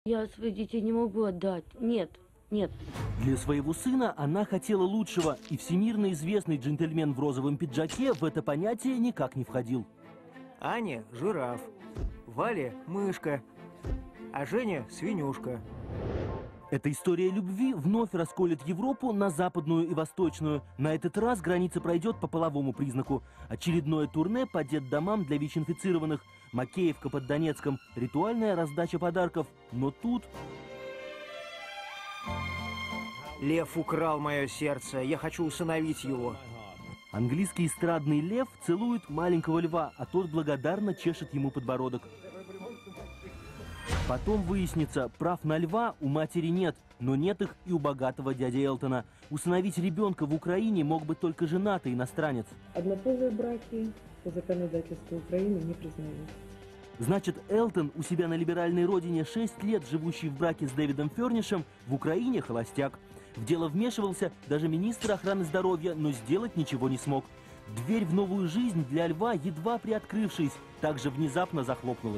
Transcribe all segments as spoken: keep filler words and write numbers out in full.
Я своих детей не могу отдать. Нет, нет. Для своего сына она хотела лучшего, и всемирно известный джентльмен в розовом пиджаке в это понятие никак не входил. Аня – жираф, Валя – мышка, а Женя – свинюшка. Эта история любви вновь расколет Европу на западную и восточную. На этот раз граница пройдет по половому признаку. Очередное турне по детдомам для ВИЧ-инфицированных. Макеевка под Донецком. Ритуальная раздача подарков. Но тут... Лев украл мое сердце. Я хочу усыновить его. Английский эстрадный лев целует маленького льва, а тот благодарно чешет ему подбородок. Потом выяснится, прав на льва у матери нет, но нет их и у богатого дяди Элтона. Усыновить ребенка в Украине мог бы только женатый иностранец. Однополые браки по законодательству Украины не признают. Значит, Элтон у себя на либеральной родине шесть лет, живущий в браке с Дэвидом Фернишем, в Украине холостяк. В дело вмешивался даже министр охраны здоровья, но сделать ничего не смог. Дверь в новую жизнь для льва, едва приоткрывшись, также внезапно захлопнулась.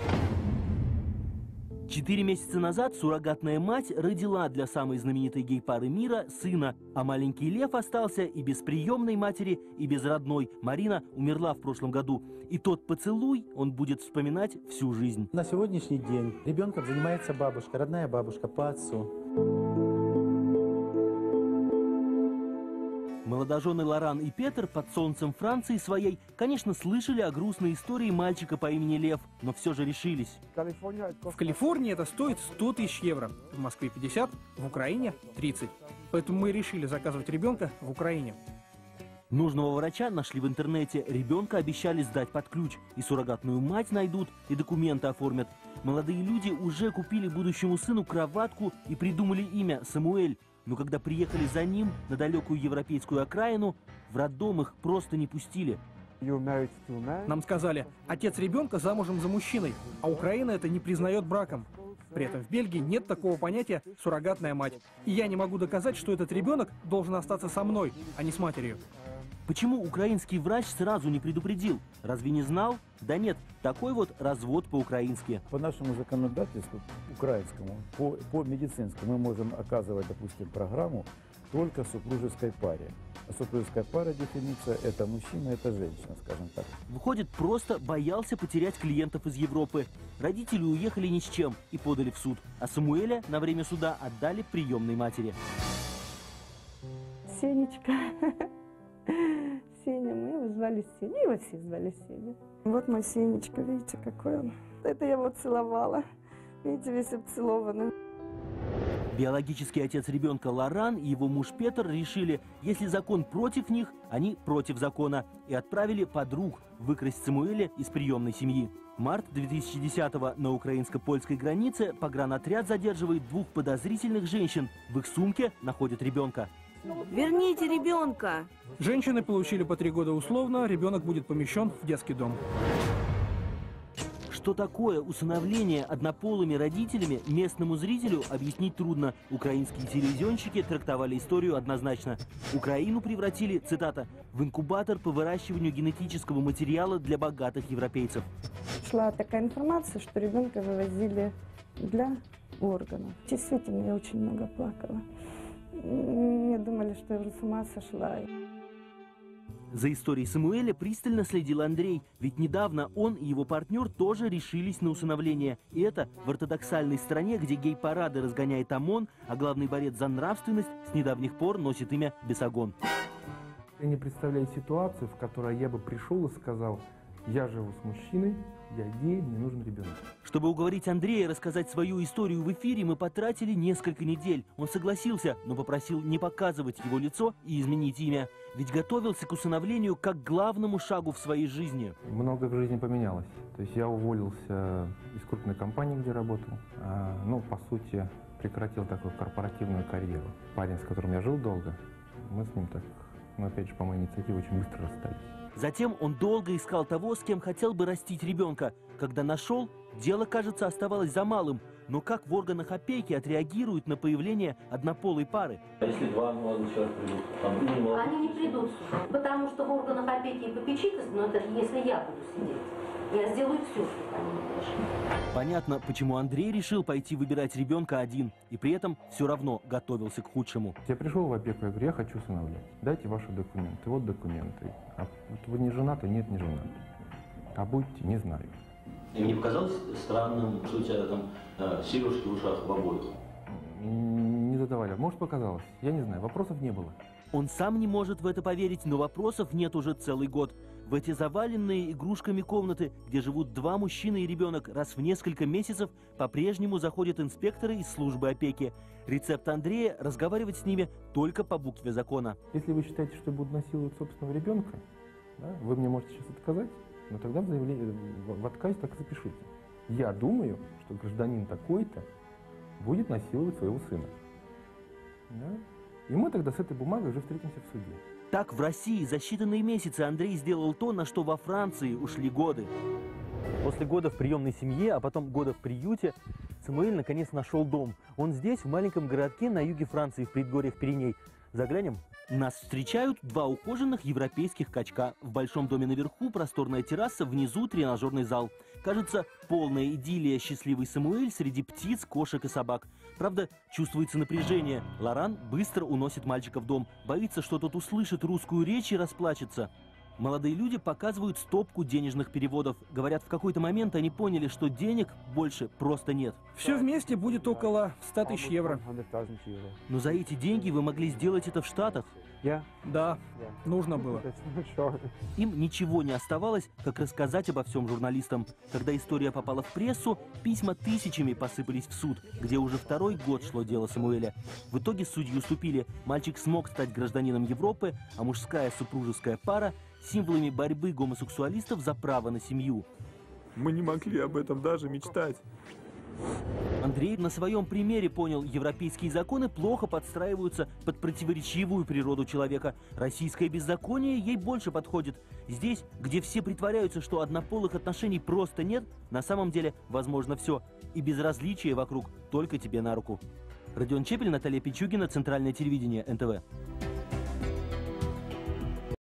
Четыре месяца назад суррогатная мать родила для самой знаменитой гей-пары мира сына, а маленький лев остался и без приемной матери, и без родной. Марина умерла в прошлом году, и тот поцелуй он будет вспоминать всю жизнь. На сегодняшний день ребенком занимается бабушка, родная бабушка по отцу. Молодожены Лоран и Петр под солнцем Франции своей, конечно, слышали о грустной истории мальчика по имени Лев, но все же решились. В Калифорнии это стоит сто тысяч евро, в Москве пятьдесят, в Украине тридцать. Поэтому мы решили заказывать ребенка в Украине. Нужного врача нашли в интернете, ребенка обещали сдать под ключ, и суррогатную мать найдут, и документы оформят. Молодые люди уже купили будущему сыну кроватку и придумали имя Самуэль. Но когда приехали за ним на далекую европейскую окраину, в роддом их просто не пустили. Нам сказали, отец ребенка замужем за мужчиной, а Украина это не признает браком. При этом в Бельгии нет такого понятия «суррогатная мать». И я не могу доказать, что этот ребенок должен остаться со мной, а не с матерью. Почему украинский врач сразу не предупредил? Разве не знал? Да нет, такой вот развод по-украински. По нашему законодательству, украинскому, по, по медицинскому, мы можем оказывать, допустим, программу только супружеской паре. А супружеская пара, дефиниция, это мужчина, это женщина, скажем так. Выходит, просто боялся потерять клиентов из Европы. Родители уехали ни с чем и подали в суд. А Самуэля на время суда отдали приемной матери. Сенечка. Сеня, мы его звали Сеня, его все звали Сеня. Вот мой Сенечка, видите, какой он. Это я его целовала. Видите, весь обцелованный. Биологический отец ребенка Лоран и его муж Петр решили, если закон против них, они против закона, и отправили подруг выкрасть Самуэля из приемной семьи. Март две тысячи десятого на украинско-польской границе погранотряд задерживает двух подозрительных женщин. В их сумке находят ребенка. Верните ребенка! Женщины получили по три года условно, ребенок будет помещен в детский дом. Что такое усыновление однополыми родителями, местному зрителю объяснить трудно. Украинские телевизионщики трактовали историю однозначно. Украину превратили, цитата, в инкубатор по выращиванию генетического материала для богатых европейцев. Шла такая информация, что ребенка вывозили для органов. Действительно, я очень много плакала. Мне думали, что я уже с ума сошла. За историей Самуэля пристально следил Андрей, ведь недавно он и его партнер тоже решились на усыновление. И это в ортодоксальной стране, где гей-парады разгоняет ОМОН, а главный борец за нравственность с недавних пор носит имя Бесогон. Я не представляю ситуацию, в которой я бы пришел и сказал: я живу с мужчиной, я гей, мне нужен ребенок. Чтобы уговорить Андрея рассказать свою историю в эфире, мы потратили несколько недель. Он согласился, но попросил не показывать его лицо и изменить имя. Ведь готовился к усыновлению как к главному шагу в своей жизни. Много в жизни поменялось. То есть я уволился из крупной компании, где работал. А, ну, по сути, прекратил такую корпоративную карьеру. Парень, с которым я жил долго, мы с ним так, ну, опять же, по моей инициативе очень быстро расстались. Затем он долго искал того, с кем хотел бы растить ребенка. Когда нашел, дело, кажется, оставалось за малым. Но как в органах опеки отреагируют на появление однополой пары? А если два молодых человека придут? Там, ну, молодых... Они не придут сюда, потому что в органах опеки и попечительства, ну это если я буду сидеть, я сделаю все, чтобы они не пришли. Понятно, почему Андрей решил пойти выбирать ребенка один, и при этом все равно готовился к худшему. Я пришел в опеку, я говорю, я хочу усыновлять. Дайте ваши документы. Вот документы. А вот вы не женаты? Нет, не женаты. А будете? Не знаю. И мне показалось странным, что у тебя там э, сережки в ушах в обоих. Не задавали. Может, показалось? Я не знаю. Вопросов не было. Он сам не может в это поверить, но вопросов нет уже целый год. В эти заваленные игрушками комнаты, где живут два мужчины и ребенок, раз в несколько месяцев по-прежнему заходят инспекторы из службы опеки. Рецепт Андрея – разговаривать с ними только по букве закона. Если вы считаете, что я буду насиловать собственного ребенка, да, вы мне можете сейчас отказать, но тогда в, заявлении, в отказе так и запишите. Я думаю, что гражданин такой-то будет насиловать своего сына. Да? И мы тогда с этой бумагой уже встретимся в суде. Так в России за считанные месяцы Андрей сделал то, на что во Франции ушли годы. После года в приемной семье, а потом года в приюте, Самуэль наконец нашел дом. Он здесь, в маленьком городке на юге Франции, в предгорьях Пиреней. Заглянем? Нас встречают два ухоженных европейских качка. В большом доме наверху просторная терраса, внизу тренажерный зал. Кажется, полная идиллия, счастливый Самуэль среди птиц, кошек и собак. Правда, чувствуется напряжение. Лоран быстро уносит мальчика в дом. Боится, что тот услышит русскую речь и расплачется. Молодые люди показывают стопку денежных переводов. Говорят, в какой-то момент они поняли, что денег больше просто нет. Все вместе будет около ста тысяч евро. Но за эти деньги вы могли сделать это в Штатах. Да, нужно было. Им ничего не оставалось, как рассказать обо всем журналистам. Когда история попала в прессу, письма тысячами посыпались в суд, где уже второй год шло дело Самуэля. В итоге судьи уступили. Мальчик смог стать гражданином Европы, а мужская супружеская пара – символами борьбы гомосексуалистов за право на семью. Мы не могли об этом даже мечтать. Андрей на своем примере понял, европейские законы плохо подстраиваются под противоречивую природу человека. Российское беззаконие ей больше подходит. Здесь, где все притворяются, что однополых отношений просто нет, на самом деле возможно все. И безразличие вокруг только тебе на руку. Родион Чепель, Наталья Пичугина, Центральное телевидение, эн тэ вэ.